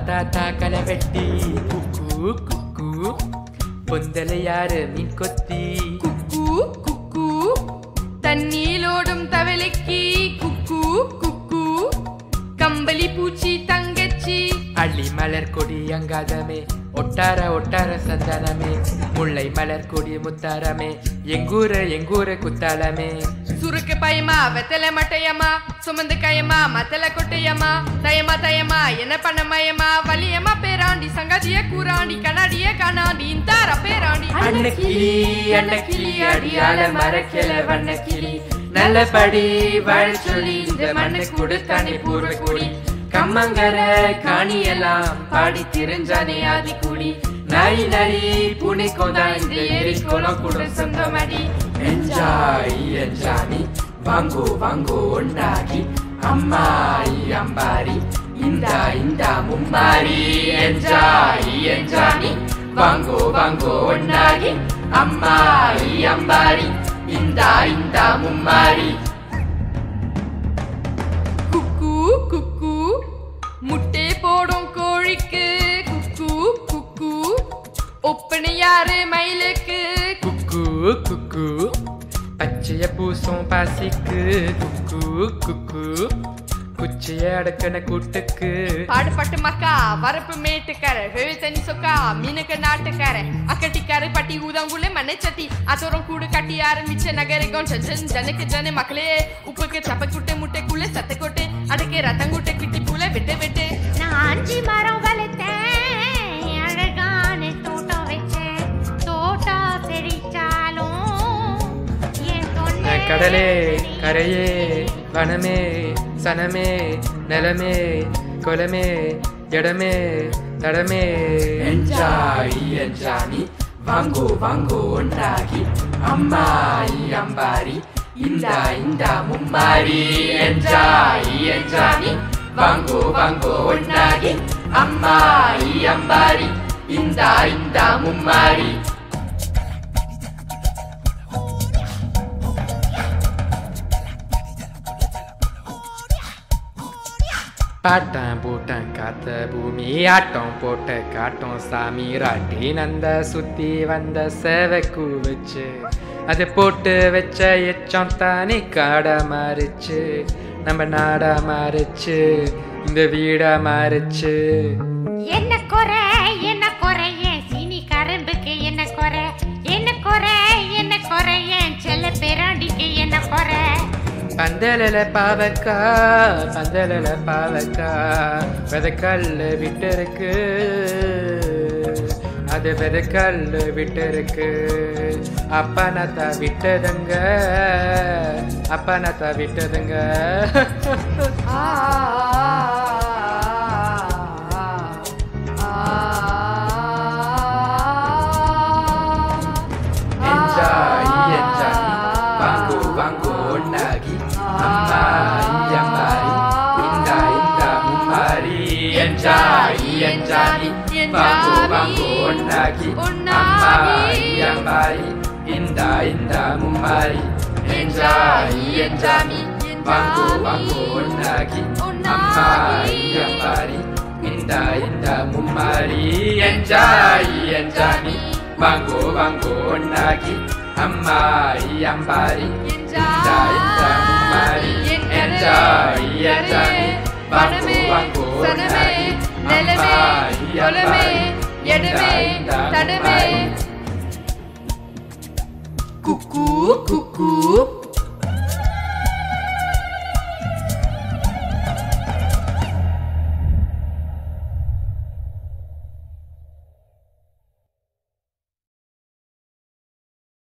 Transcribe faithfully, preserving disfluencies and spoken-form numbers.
தாத்தா கலவெட்டி குக்கு குக்கு பொந்தல யாரு மீன் கொத்தி குக்கு குக்கு தண்ணீலோடும் தவளைக்கு குக்கு குக்கு கம்பளி பூச்சி தங்கச்சி அள்ளி மலர் கொடி அங்காதமே ஒட்டார ஒட்டார சந்தனமே முல்லை மலர் கொடி முத்தாரமே எங்கூர எங்கூர குத்தாலமே சுருக்கு பயமா வெத்தலை மட்டையம்மா சுமந்து கயமா மத்தல கொட்டையம்மா தயமா தயமா என்ன பண்ண மயமா வலியம்மா பேராண்டி சங்கதிய கூராண்டி கண்ணாடிய காணாண்டி இந்தார பேராண்டி அன்னக்கிளி அன்னக்கிளி அடியால மரக்கிள வண்ணக்கிளி நல்லபடி வாழ் சொல்லி இந்த மண்ணு கொடுத்தானே பூர்வ கூடி கம்மங்கர காணியெல்லாம் பாடி திரிஞ்சானே ஆதி கூடி நரி நரி புனி கொதா இந்த ஏரி குளம் கூட சொந்தமடி என்ஜாய் என்ஜானி வாங்கோ வாங்கோ ஒன்னாகி அம்மாயி அம்பாரி இந்த இந்த மும்மாரி என்ஜாய் என்ஜானி வாங்கோ வாங்கோ ஒன்னாகி அம்மாயி அம்பாரி இந்த இந்த மும்மாரி குக்கு குக்கு முட்டை போடும் கோழிக்கு குக்கு குக்கு ஒப்பனை யாரு மயிலுக்கு குக்கு குக்கு பச்சைய பூசும் பாசிக்கு குக்கு குக்கு குச்சிய அடக்கன கூட்டுக்கு பாடுபட்டு மக்கா வரப்பு மேட்டுக்கார வெவி தனி சொக்கா மீனுக்கு நாட்டுக்கார அக்கட்டிக்கார பட்டி ஊதாங்குள்ள மண்ணை சட்டி அதோரம் கூடு கட்டி ஆரம்பிச்ச நகரிகம் ஜன் ஜனக்கு ஜன மக்களே உப்புக்கு சப்பக்குட்டை முட்டைக்குள்ள சத்தக்கொட்டை அடக்கே ரத்தங்குட்டை கிட்டி பூல வெட்டு வெட்டு நான் அஞ்சு மரம் வளர்த்தேன் அழகான தோட்டம் வச்சேன் தோட்டம் செழிச்சாலும் என் தொண்டை கடலே கரையே வனமே சனமே நிலமே கொலமே இடமே தடமே என்ஜாய் என்ஜானி வாங்கோ வாங்கோ ஒன்றாகி அம்மாயி அம்பாரி இந்த இந்த மும்மாரி என்ஜாய் என்ஜானி வாங்கோ வாங்கோ ஒன்றாகி அம்மாயி அம்பாரி இந்த இந்த மும்மாரி பாட்டம் பூட்டம் காத்த பூமி ஆட்டம் போட்ட காட்டம் சாமி ராட்டி நந்த சுத்தி வந்த சேவைக்கு வச்சு அதை போட்டு வச்ச எச்சம் தானே காடா மாறிச்சு நம்ம நாடா மாறிச்சு இந்த வீடா மாறிச்சு என்ன குறை என்ன குறை ஏன் சீனி கரும்புக்கு என்ன குறை என்ன குறை என்ன குறை ஏன் செல்ல பேராண்டிக்கு என்ன குறை பந்தலில் பாவக்கா பந்தலில் பாவக்கா விதைக்கல் விட்டு இருக்கு அது விதைக்கல் விட்டு இருக்கு அப்பனத்தா விட்டதுங்க அப்பனத்தா விட்டதுங்க என்ஜாய் என்ஜாய் வாங்கோ வாங்கோ ஒன்னாகி அம்மாயி அம்பாரி இந்த இந்த மும்மாரி என்ஜாய் என்ஜாய் வாங்கோ வாங்கோ ஒன்னாகி அம்மாயி அம்பாரி இந்த இந்த மும்மாரி என்ஜாய் என்ஜாய் வாங்கோ வாங்கோ ஒன்னாகி அம்மாயி அம்பாரி இந்த இந்த மும்மாரி என்ஜாய் என்ஜாய் வாங்கோ வாங்கோ ஒன்னாகி அம்மாயி அம்பாரி இந்த இந்த மும்மாரி என்ஜாய் என்ஜாய் வாங்கோ வாங்கோ ஒன்னாகி அம்மாயி அம்பாரி இந்த இந்த